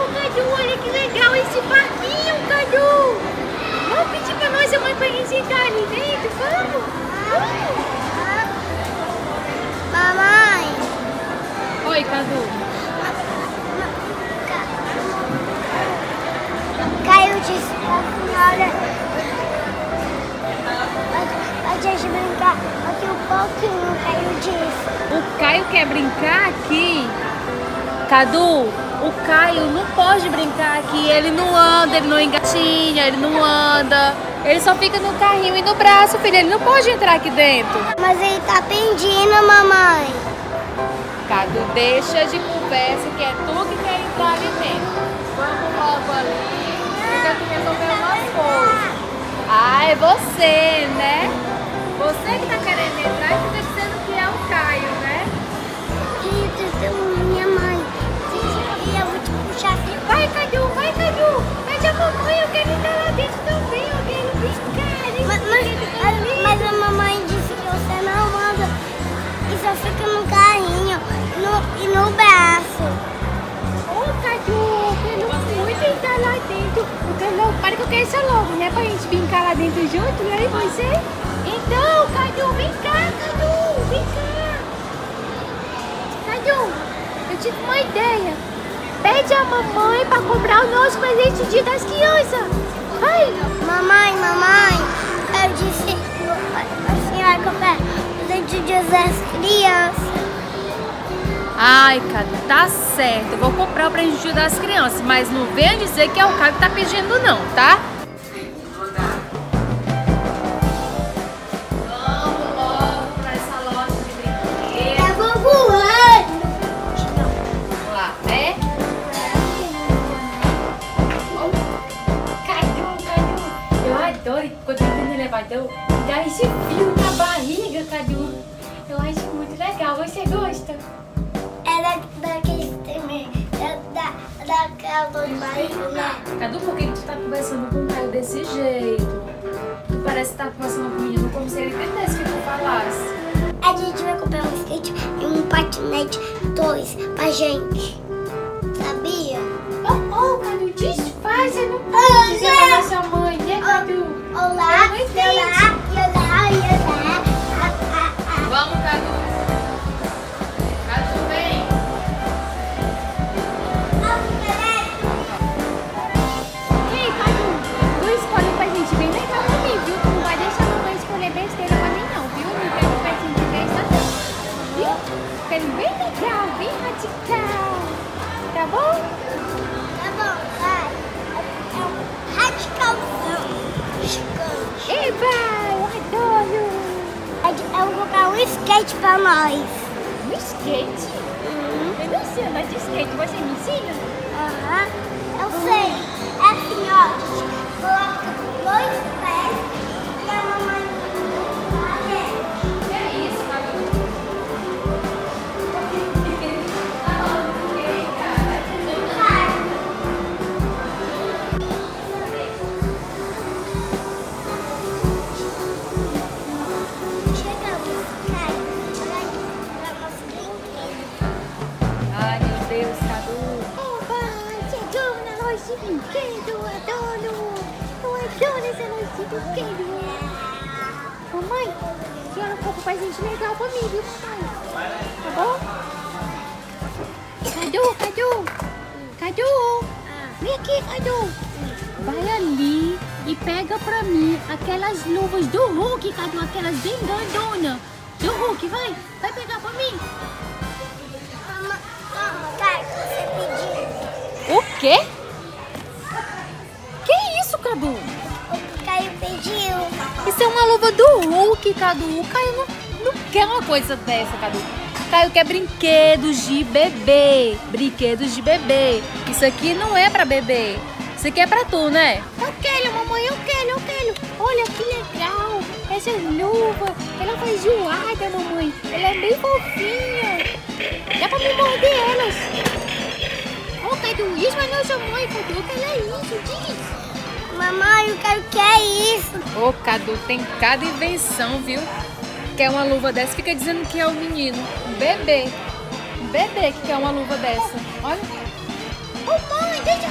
Cadu, olha que legal esse parquinho, Cadu. Vamos pedir pra nossa mãe pra gente entrar ali dentro, vamos? Mamãe. Oi, Cadu. Caio disse pra senhora a gente brincar aqui um pouquinho, Caio disse. O Caio quer brincar aqui? Cadu, o Caio não pode brincar aqui. Ele não anda, ele não engatinha, ele não anda. Ele só fica no carrinho e no braço, filho. Ele não pode entrar aqui dentro. Mas ele tá pedindo, mamãe. Cadu, deixa de conversa que é tu que quer entrar ali dentro. Vamos logo ali. Eu tenho que resolver umas coisas. Ah, é você, né? Você que tá querendo entrar e fica dizendo que é o Caio, né? Minha mãe. E eu vou te puxar assim. Vai, Cadu, vai, Cadu. Mas a mamãe, eu quero entrar lá dentro também. Eu quero brincar. Mas a mamãe disse que você não anda e só fica no carrinho e no braço. Ô, Cadu, eu quero muito entrar lá dentro. Eu quero logo, para que eu quero isso logo, né? Pra gente brincar lá dentro junto, né? E você? Então, Cadu, vem cá, Cadu, vem cá. Cadu, eu tive uma ideia. Pede a mamãe pra comprar o nosso presente do Dia das Crianças. Vai. Mamãe, eu disse a senhora comprar o presente do Dia das Crianças. Ai, Cadu, tá certo. Eu vou comprar o presente do Dia das Crianças, mas não venha dizer que é o Caio que tá pedindo não, tá? Vamos logo pra essa loja de brinquedos. Eu vou voar. Vamos lá, né? Cadu, eu adoro quando eu entro no elevador, dá esse frio na barriga, Cadu. Eu acho muito legal. Você gosta? É daquele também, daquela dor de barriga, né? Cadu, por que tu tá conversando com o Caio desse jeito? Tu parece que tá conversando com o menino como se ele entendesse o que tu falasse. A gente vai comprar um skate e um patinete 2 pra gente. Sabia? Oh, Cadu, desfaz, você não pode dizer pra nossa mãe, né, Cadu? Olá, Eu não entendo. Vamos, Cadu. Cadu, vem. E aí, Cadu? Tu escolhe pra gente bem legal pra mim, viu? Tu não vai deixar a mamãe escolher besteira pra mim, não, viu? Não quero pra gente de besta, não. Viu? Quero bem legal, bem radical. Tá bom? Tá bom, vai. É um radicalzão. Gigante. Eba, eu adoro. Eu vou comprar um skate pra nós. Um skate? Eu não sei andar de skate, você me ensina? Aham. Eu sei. É assim, ó. Coloca 2 pés e a mamãe Que é isso, Cadu? chegamos, Caio. Pra nosso brinquedo. Ai, meu Deus, Cadu. Oba, chegamos na loja de brinquedo. Eu adoro essa loja de brinquedo. Mamãe, quero um pouco pra gente legal pra mim, viu, papai? Tá bom? Cadu, vem aqui, Cadu. Vai ali e pega pra mim aquelas luvas do Hulk, Cadu, aquelas bem grandonas. Do Hulk, vai pegar pra mim. Caio, você pediu. O quê? Que isso, Cadu? O Caio pediu. Isso é uma luva do Hulk, Cadu. O Caio não quer uma coisa dessa, Cadu. O Caio quer brinquedos de bebê. Brinquedos de bebê. Isso aqui não é pra bebê. Isso aqui é pra tu, né? Eu quero, mamãe, eu quero. Olha que legal. Essa luva, ela faz zoada, mamãe. Ela é bem fofinha. Dá pra me morder elas. Ô, Cadu, isso é nossa mãe, Cadu. O que é isso? Diz. Mamãe, eu quero que é isso. Ô, Cadu, tem cada invenção, viu? Quer uma luva dessa, fica dizendo que é o menino. Um bebê que quer uma luva dessa. Olha. Ô, mãe, deixa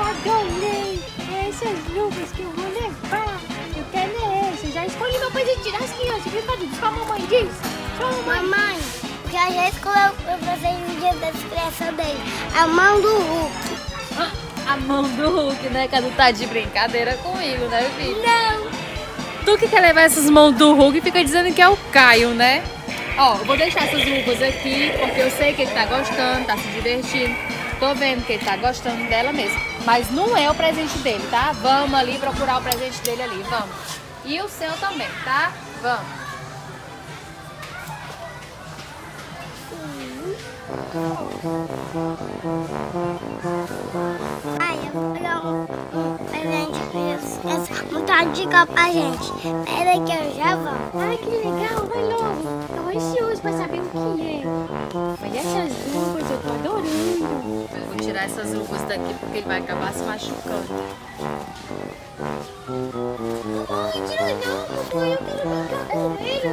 adorei! Essas luvas que eu vou levar! Eu quero essa! Já escolhi meu presente das crianças, viu, Cadu? Sua mamãe diz! Sua mamãe! Mamãe, já escolheu o presente no dia da criação dele. A mão do Hulk. A mão do Hulk, né, Cadu? Tá de brincadeira comigo, né, filho? Não. Tu que quer levar essas mãos do Hulk fica dizendo que é o Caio, né? Ó, eu vou deixar essas luvas aqui, porque eu sei que ele tá gostando, tá se divertindo. Tô vendo que ele tá gostando dela mesmo. Mas não é o presente dele, tá? Vamos ali procurar o presente dele ali, vamos. E o seu também, tá? Vamos. Ai, eu vou pegar um presente muita dica pra gente. Pera aí que eu já volto. Ai, que legal, vai logo. Tô ansioso pra saber o que é. Olha essas luvas, eu tô adorando. Eu vou tirar essas luvas daqui porque ele vai acabar se machucando. Ai, tira não, sou eu que tô brincando com ele.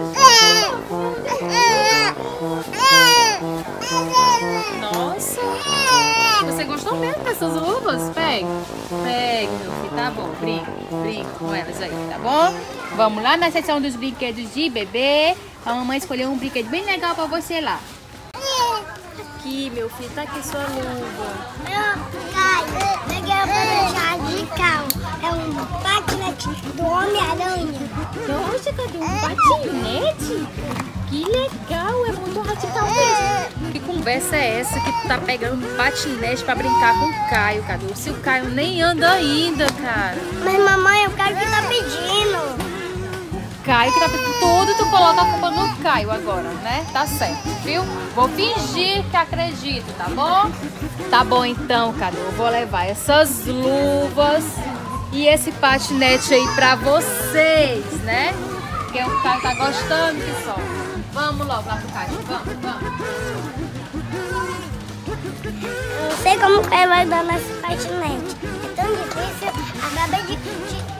Nossa, você gostou mesmo dessas luvas? Pega, pega, meu filho, tá bom, brinca com elas aí, tá bom? Vamos lá na seção dos brinquedos de bebê. A mamãe escolheu um brinquedo bem legal pra você lá. Aqui, meu filho, tá aqui sua luva. Meu pai, peguei pra deixar de carro. É um patinete do Homem-Aranha. Nossa, cadê um patinete? Que legal, é muito radical mesmo. Que conversa é essa que tu tá pegando um patinete pra brincar com o Caio, Cadu? Se o Caio nem anda ainda, cara. Mas mamãe, o Caio que tá pedindo. Caio que tá pedindo tudo, tu coloca a culpa no Caio agora, né? Tá certo, viu? Vou fingir que acredito, tá bom? Tá bom então, Cadu. Eu vou levar essas luvas e esse patinete aí pra vocês, né? Porque o Caio tá gostando que só. Vamos logo lá pro Caio, vamos. Eu não sei como o Caio vai dar nesse patinete. É tão difícil. Acabei de